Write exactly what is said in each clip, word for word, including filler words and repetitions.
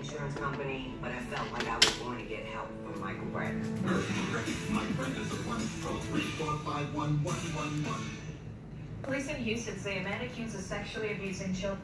insurance company, but I felt like I was going to get help from Michael Brett. Police in Houston say a man accused of sexually abusing children.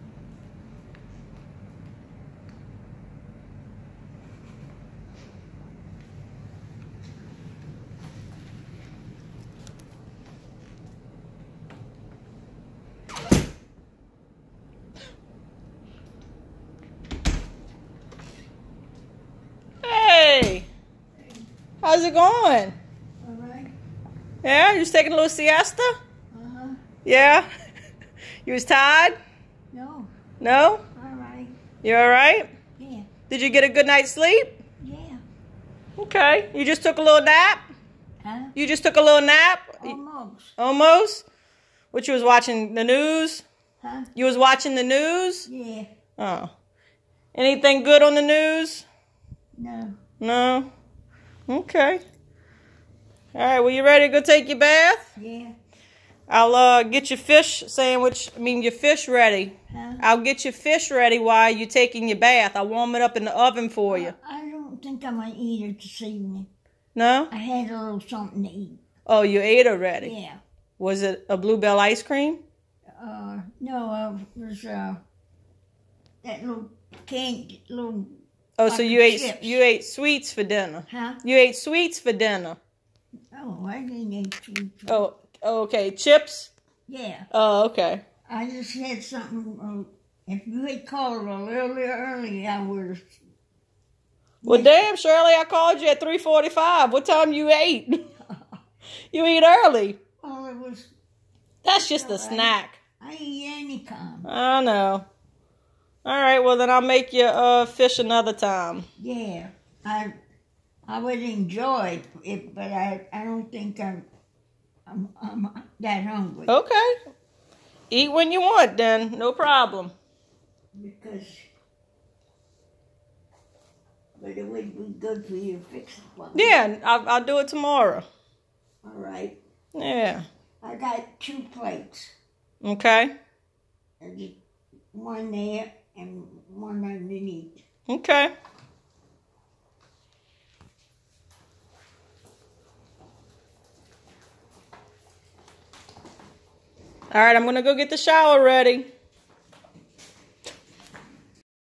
Hey, how's it going? All right. Yeah, you was taking a little siesta? Uh-huh. Yeah? You was tired? No. No? All right. You all right? Yeah. Did you get a good night's sleep? Yeah. Okay. You just took a little nap? Huh? You just took a little nap? Almost. Almost? What, you was watching the news? Huh? You was watching the news? Yeah. Oh. Anything good on the news? No. No? Okay. All right, well, you ready to go take your bath? Yeah. I'll uh, get your fish sandwich, I mean your fish ready. Huh? I'll get your fish ready while you're taking your bath. I'll warm it up in the oven for you. I don't think I'm going to eat it this evening. No? I had a little something to eat. Oh, you ate already? Yeah. Was it a Bluebell ice cream? Uh, no, uh, it was, uh, that little candy, little... Oh, so Like you ate chips. you ate sweets for dinner. Huh? You ate sweets for dinner. Oh, I didn't eat sweets. Oh, okay. Chips? Yeah. Oh, okay. I just had something, uh, if you had called a little early, I would have... Well, damn, Shirley, I called you at three forty-five. What time you ate? You eat early. Oh, it was... That's just a All right. snack. I eat any kind. I know. All right, well, then I'll make you uh, fish another time. Yeah, I I would enjoy it, but I, I don't think I'm, I'm I'm that hungry. Okay. Eat when you want, then. No problem. Because, but it would be good for you to fix it for me. Yeah, I'll, I'll do it tomorrow. All right. Yeah. I got two plates. Okay. And just one there and one underneath. Okay. All right, I'm going to go get the shower ready.